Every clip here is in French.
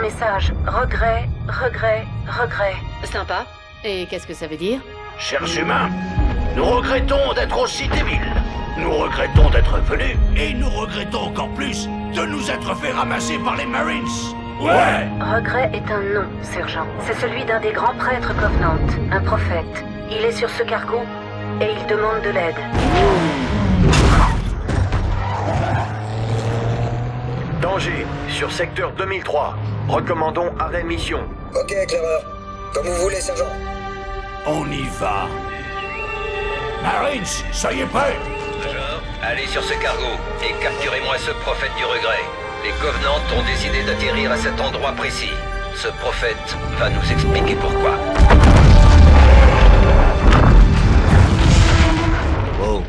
message. Regret, regret, regret. Sympa. Et qu'est-ce que ça veut dire? Chers humains, nous regrettons d'être aussi débiles. Nous regrettons d'être venus, et nous regrettons encore plus de nous être fait ramasser par les Marines. Ouais! Regret est un nom, sergent. C'est celui d'un des grands prêtres Covenant, un prophète. Il est sur ce cargo, et il demande de l'aide. Danger, sur secteur 2003. Recommandons arrêt mission. Ok, éclaireur. Comme vous voulez, sergent. On y va. Marines, soyez prêts! Major, allez sur ce cargo et capturez-moi ce prophète du regret. Les Covenants ont décidé d'atterrir à cet endroit précis. Ce prophète va nous expliquer pourquoi. Oh.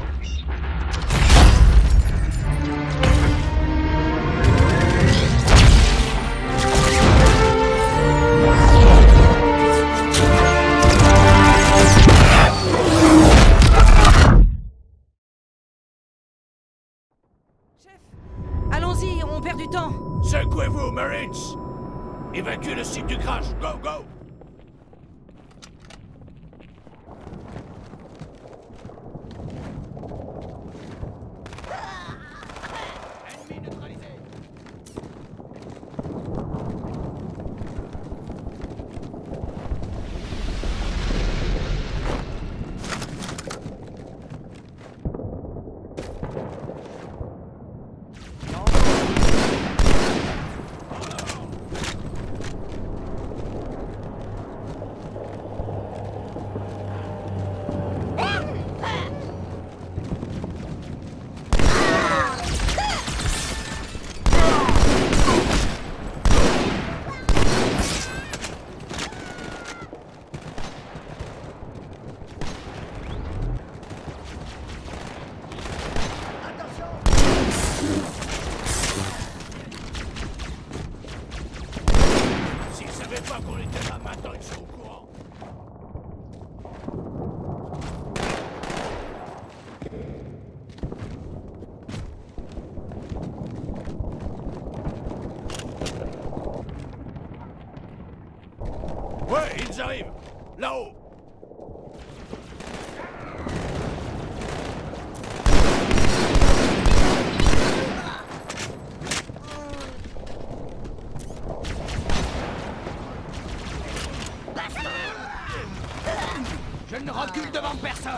Allons-y, on perd du temps. Secouez-vous, Marines! Évacuez le site du crash. Go, go! Ennemi neutralisé! S'ils savaient pas qu'on était là, maintenant ils sont au courant. Ouais, ils arrivent! Là-haut! Je ne recule devant personne!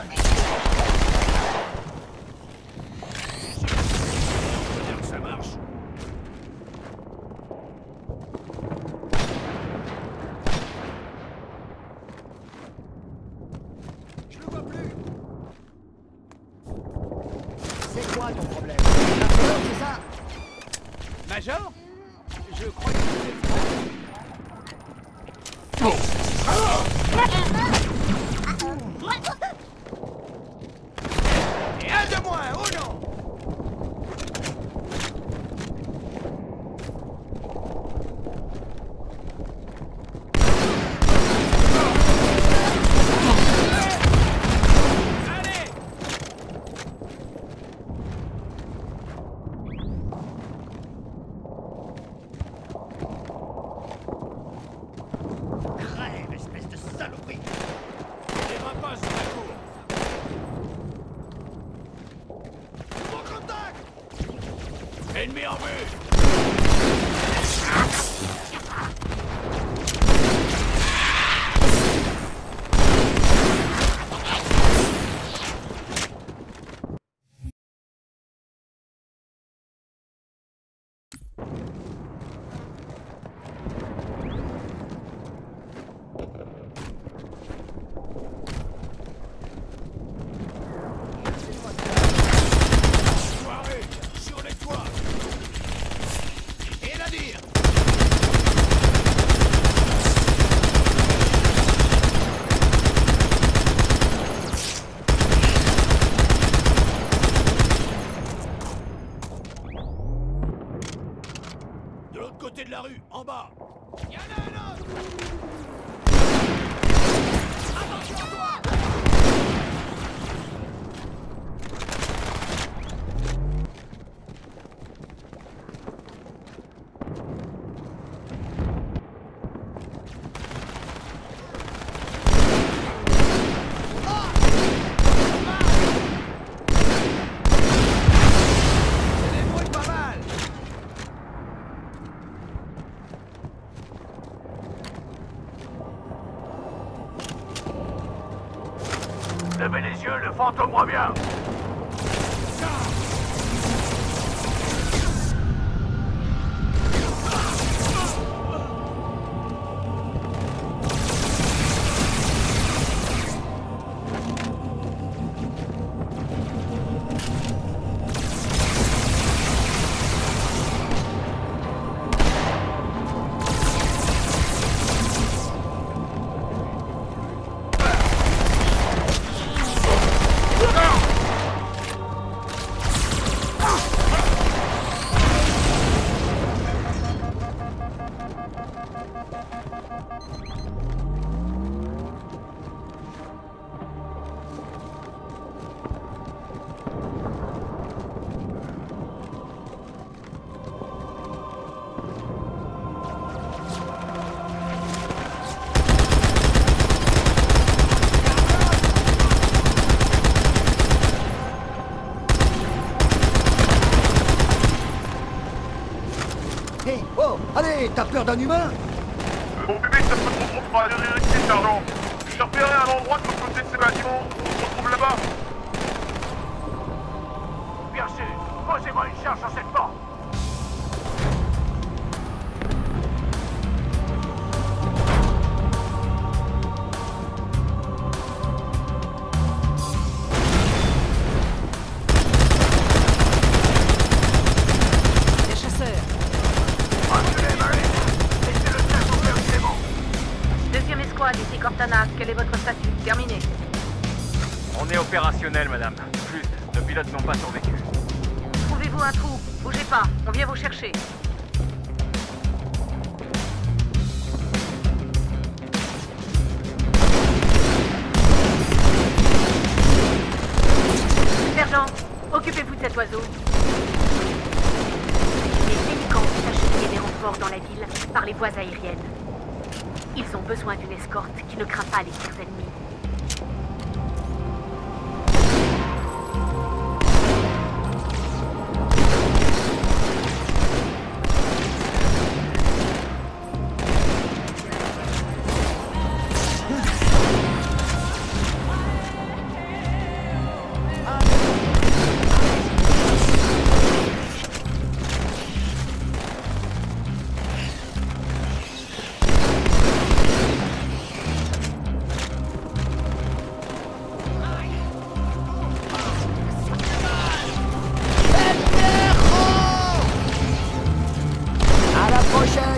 Faut dire que ça marche. Je le vois plus! C'est quoi ton problème? La peur, c'est ça? Major? Je crois que vous êtes... Et un de moins, oh non! Allez! Crève, espèce de saloperie! Les rapaces de la cour! Mon contact! Ennemi en vue! Soirée, sur les toits! Et la dire! De l'autre côté de la rue, en bas! Y'en a un autre! Attention à toi! crois bien. Hé, oh, allez, t'as peur d'un humain? Mon bébé, ça peut trop pour aller ici, sergent. J'ai repéré un endroit de l'autre côté de ces bâtiments. On se retrouve là-bas. Bien sûr, posez-moi une charge sur cette porte. Les chasseurs. Reculez, Marine. Laissez le chef au père du démon. Deuxième escouade, ici Cortana. Quel est votre statut? Terminé. On est opérationnel, madame. Juste, nos pilotes n'ont pas survécu. Trouvez-vous un trou. Bougez pas, on vient vous chercher. Sergent, occupez-vous de cet oiseau. Les Pélicans ont acheminé des renforts dans la ville par les voies aériennes. Ils ont besoin d'une escorte qui ne craint pas les tirs ennemis. À la prochaine!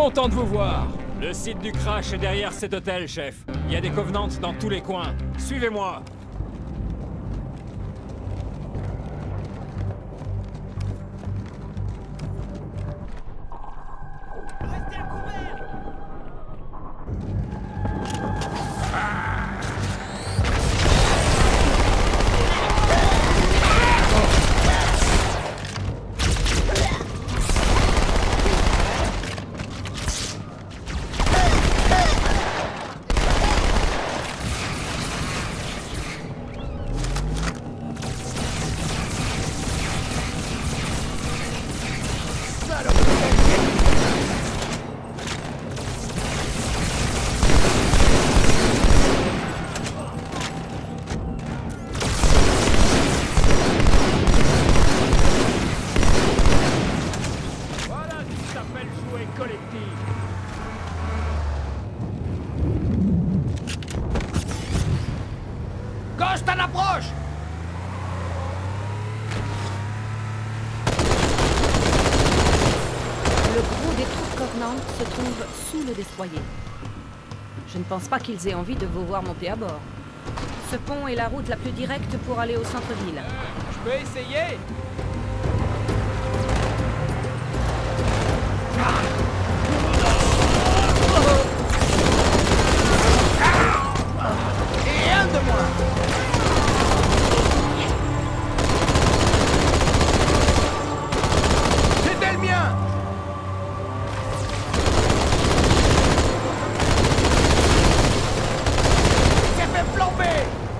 Content de vous voir. Le site du crash est derrière cet hôtel, chef. Il y a des Covenants dans tous les coins. Suivez-moi. Ghost en approche! Le gros des troupes Covenant se trouve sous le destroyer. Je ne pense pas qu'ils aient envie de vous voir monter à bord. Ce pont est la route la plus directe pour aller au centre-ville. Je peux essayer? Et un de moins! C'était le mien! Il s'est fait flamber!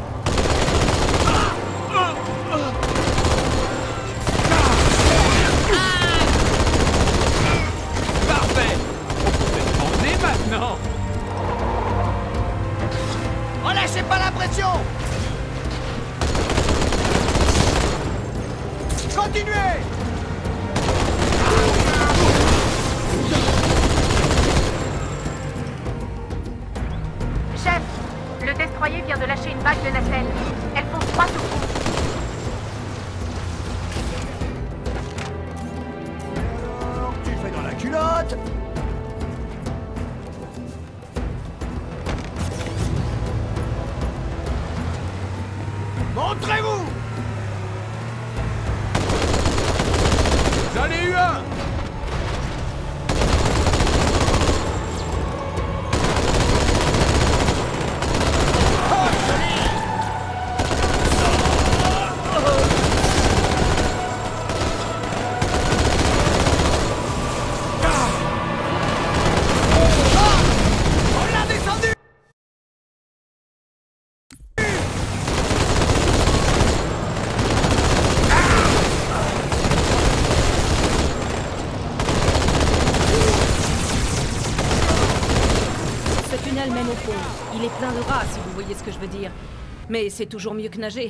Parfait! On est maintenant! Relâchez pas la pression! Continuez! Chef, le destroyer vient de lâcher une vague de nacelles. Elle fonce droit au fond. Tu fais dans la culotte! Montrez-vous! J'en ai eu un! On l'a descendu! Ce tunnel mène au pont. Il est plein de rats, si vous voyez ce que je veux dire. Mais c'est toujours mieux que nager.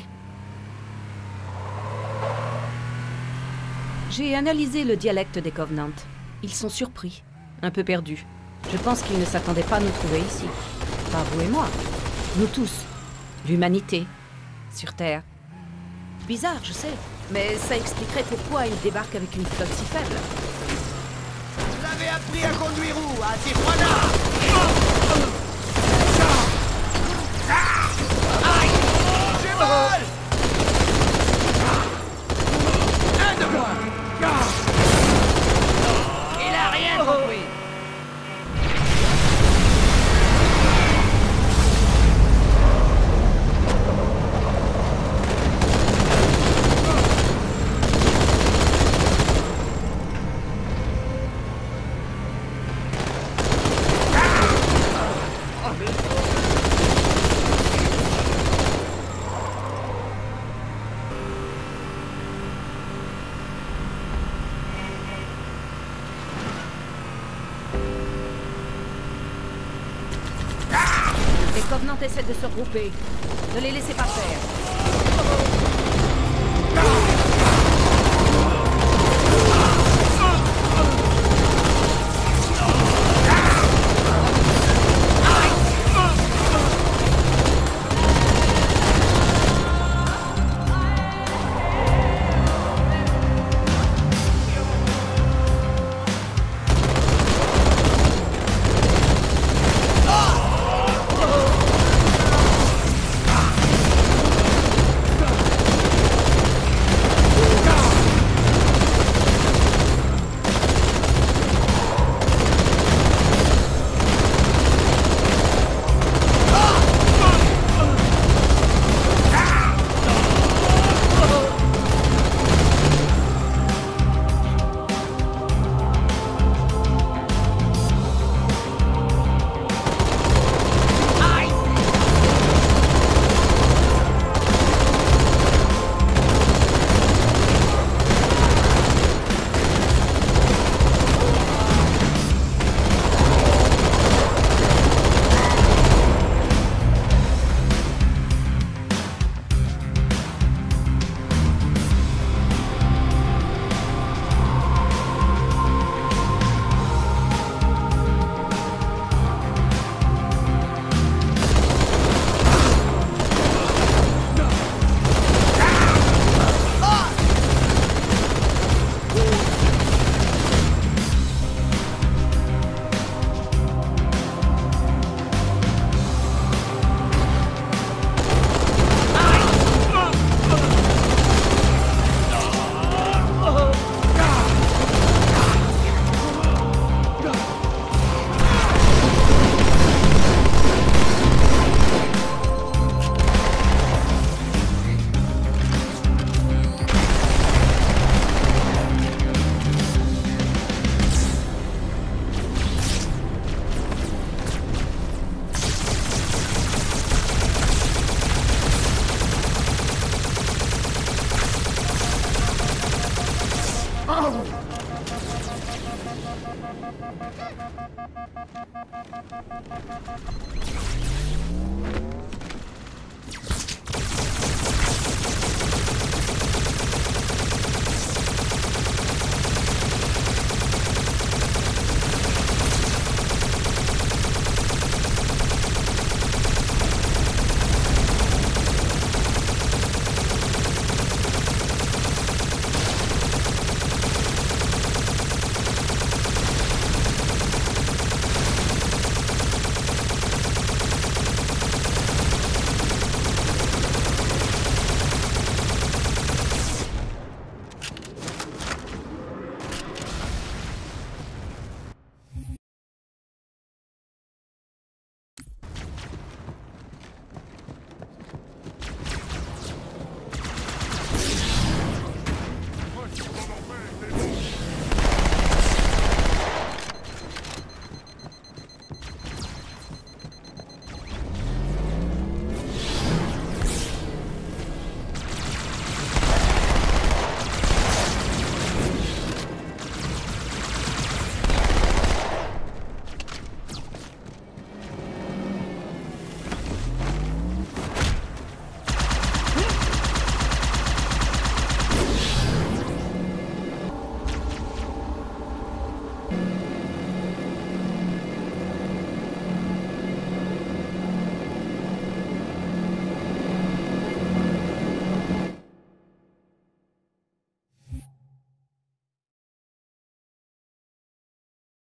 J'ai analysé le dialecte des Covenants. Ils sont surpris, un peu perdus. Je pense qu'ils ne s'attendaient pas à nous trouver ici. Pas vous et moi. Nous tous. L'humanité. Sur Terre. Bizarre, je sais. Mais ça expliquerait pourquoi ils débarquent avec une flotte si faible. Vous avez appris à conduire où? À Tijuana? Aïe! J'ai mal! Un de moins! Il a rien compris! Les Covenants essaient de se regrouper. Ne les laissez pas faire.